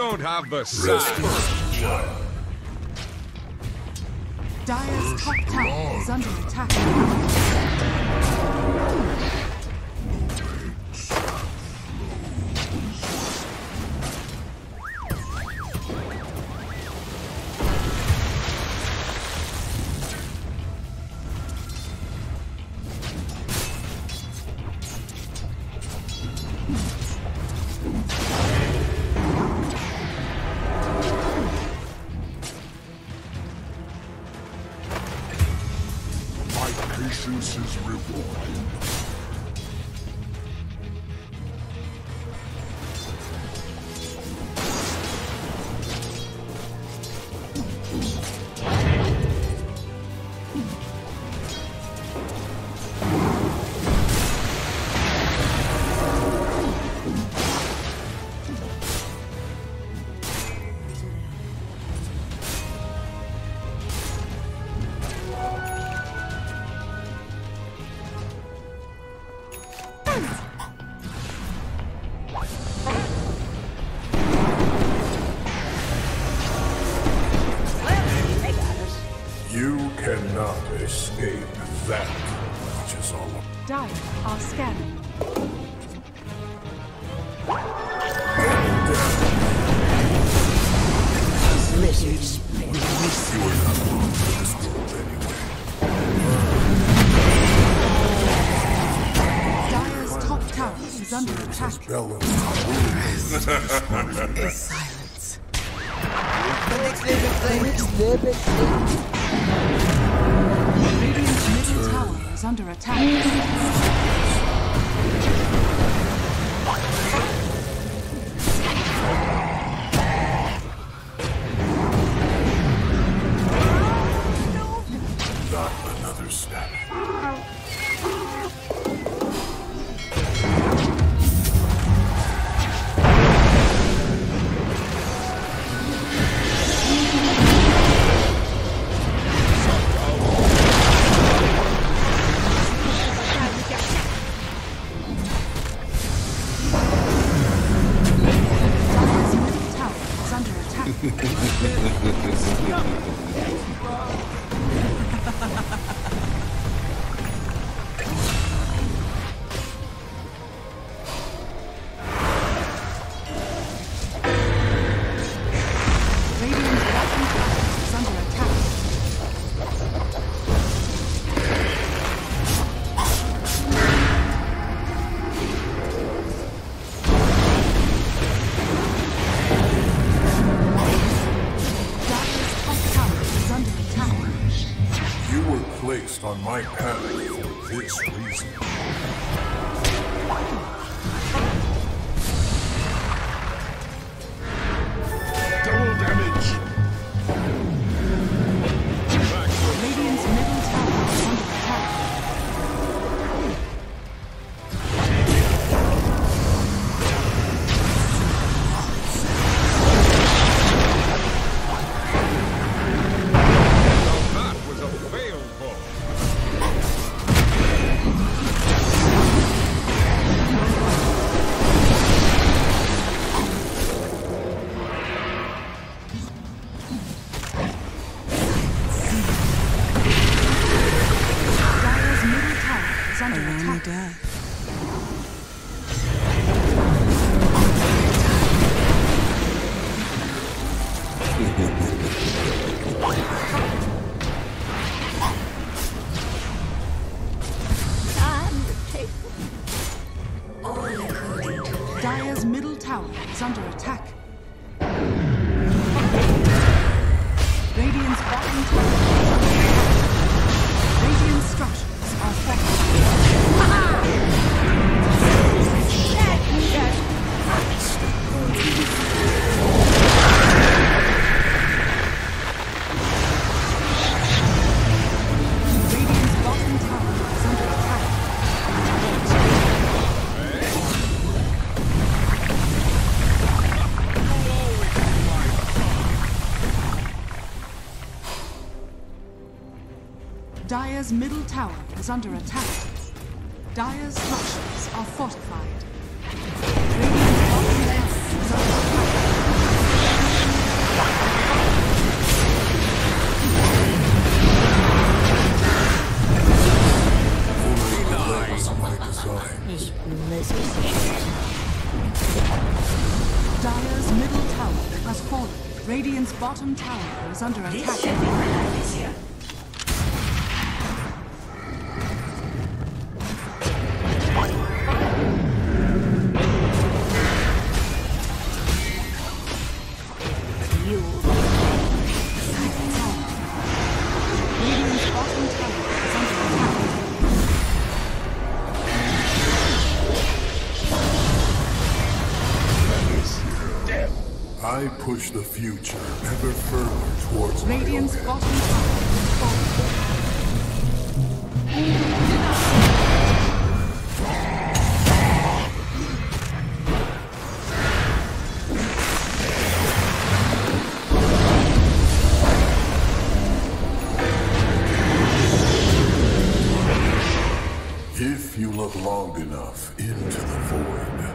don't have the size. Dire's top tower is under attack. Patience is rewarded. You cannot escape that which is all of Dire are scanning. Lizards. you are not long for this world anyway. Dire's top tower is under attack. Bellum. Silence. Radiant's middle tower is under attack. Not another step. Dire's middle tower is under attack. Radiant's bottom tower is under attack. Dire's top tower is under attack. You were placed on my path for this reason. Double damage. Radiant's middle tower is under attack. That was a failed ball. Dire's middle tower is under attack. Death. Dire's middle tower is under attack. Radiant's bottom tower is under attack. Radiant structures are fortified. Radiant's bottom tower is under attack. Dire's middle tower is under attack. Dire's structures are fortified. Radiant's bottom tower is under attack. Radiant's bottom tower is under attack. Radiant's bottom tower is under attack. I push the future ever further towards my Radiant's own bottom tower is falling. If you look long enough into the void,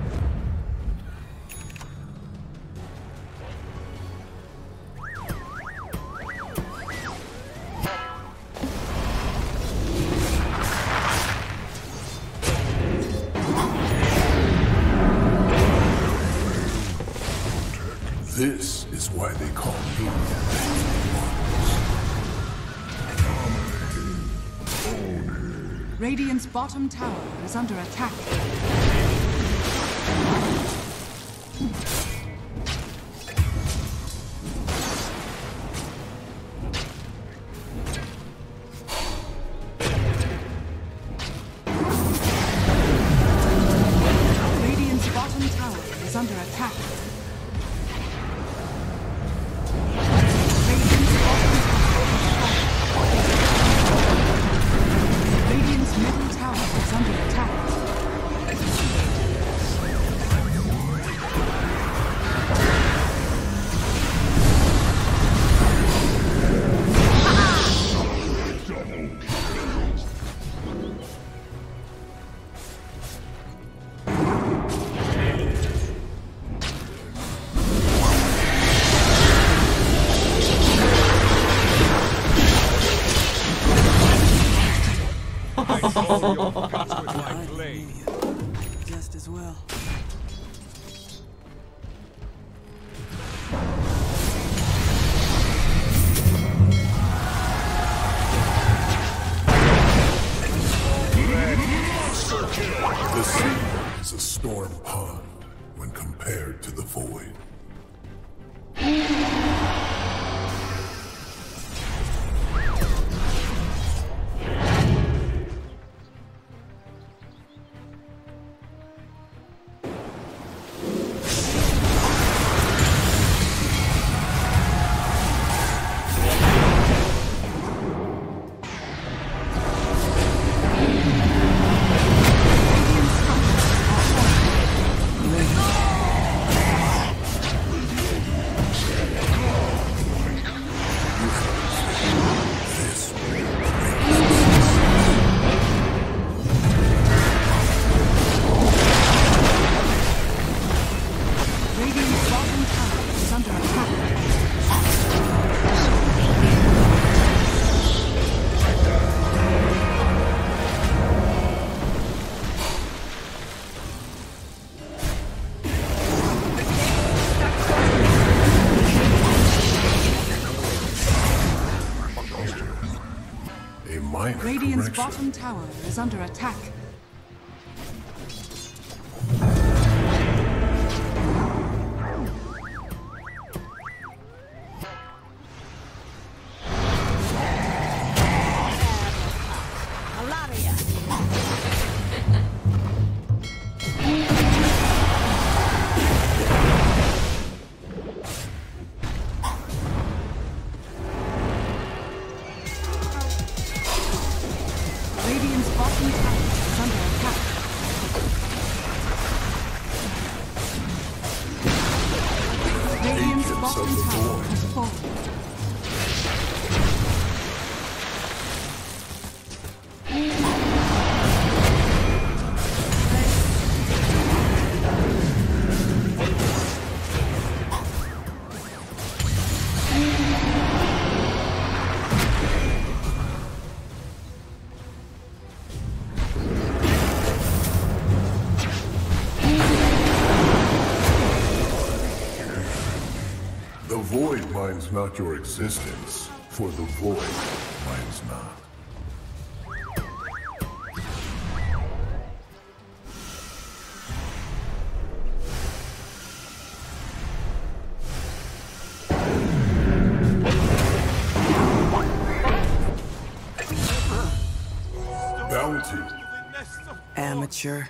this is why they call me Radiant's bottom tower is under attack. Radiant's bottom tower is under attack. Radiant's bottom tower is falling. Radiant's middle tower is under attack. I saw your guts with my blade. Just as well. The sea is a storm pond when compared to the void. Radiant's bottom tower is under attack. A minor Radiant's correction. bottom tower is under attack. Radiant's bottom tower is under attack. Radiant's Agents bottom of the tower void. has fallen. The Void minds not your existence, for the Void minds not. Bounty. Amateur.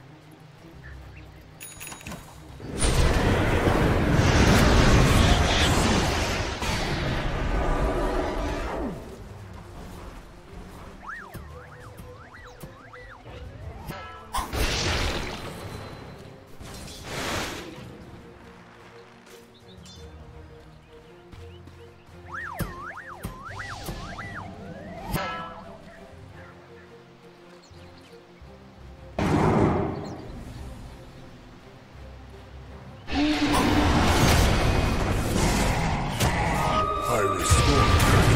I restore.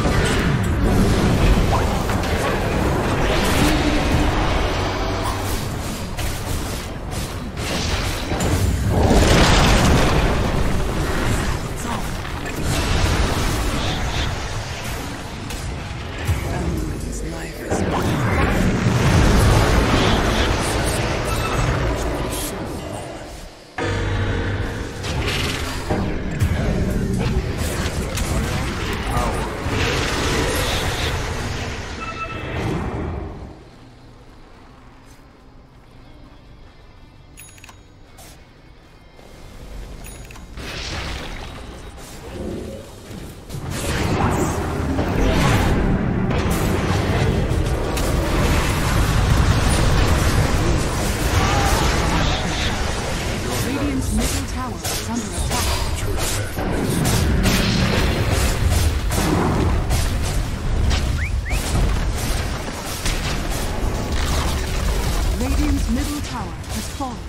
His life is Radiant's middle tower is under attack. Radiant's middle tower has fallen.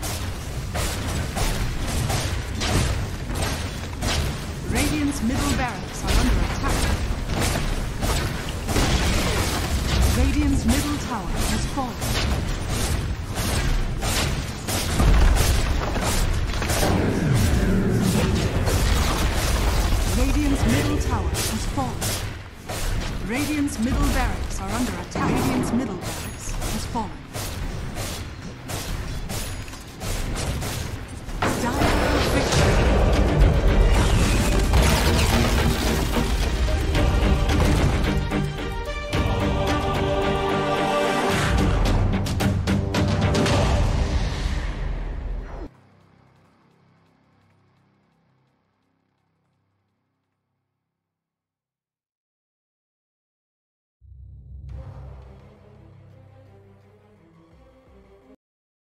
Radiant's middle barracks are under attack. Radiant's middle tower has fallen. Radiant's middle tower has fallen. Radiant's middle barracks are under attack. Radiant's middle barracks has fallen.